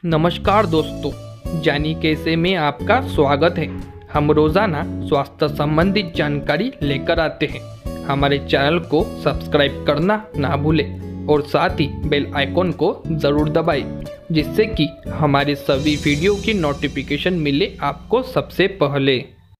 नमस्कार दोस्तों, जानी कैसे में आपका स्वागत है। हम रोजाना स्वास्थ्य संबंधित जानकारी लेकर आते हैं। हमारे चैनल को सब्सक्राइब करना ना भूलें और साथ ही बेल आइकॉन को ज़रूर दबाएं, जिससे कि हमारे सभी वीडियो की नोटिफिकेशन मिले आपको सबसे पहले।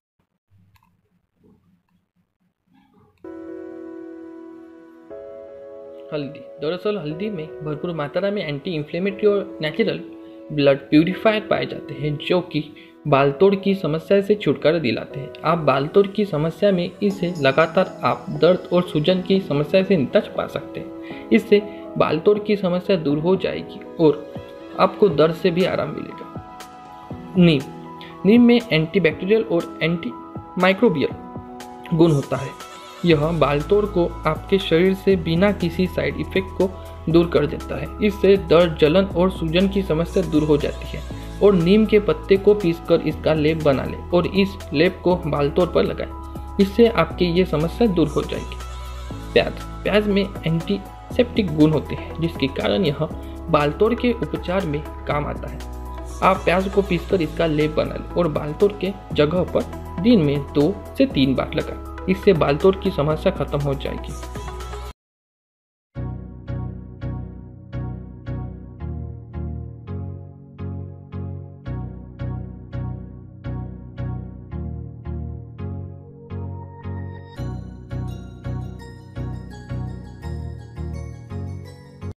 हल्दी। दरअसल हल्दी में भरपूर मात्रा में एंटी इंफ्लेमेटरी और नेचुरल ब्लड प्यूरिफायर पाए जाते हैं, जो कि बालतोड़ की समस्या से छुटकारा दिलाते हैं। आप बालतोड़ की समस्या में इसे लगातार आप दर्द और सूजन की समस्या से निजात पा सकते हैं। इससे बालतोड़ की समस्या दूर हो जाएगी और आपको दर्द से भी आराम मिलेगा। नीम में एंटीबैक्टीरियल और एंटी माइक्रोबियल गुण होता है। यह बालतोड़ को आपके शरीर से बिना किसी साइड इफेक्ट को दूर कर देता है। इससे दर्द, जलन और सूजन की समस्या दूर हो जाती है। और नीम के पत्ते को पीसकर इसका लेप बना लें और इस लेप को बालतोड़ पर लगाएं। इससे आपकी ये समस्या दूर हो जाएगी। प्याज में एंटीसेप्टिक गुण होते हैं, जिसके कारण यह बालतोड़ के उपचार में काम आता है। आप प्याज को पीसकर इसका लेप बना लें और बालतोड़ के जगह पर दिन में 2 से 3 बार लगाएं। इससे बालतोड़ की समस्या खत्म हो जाएगी।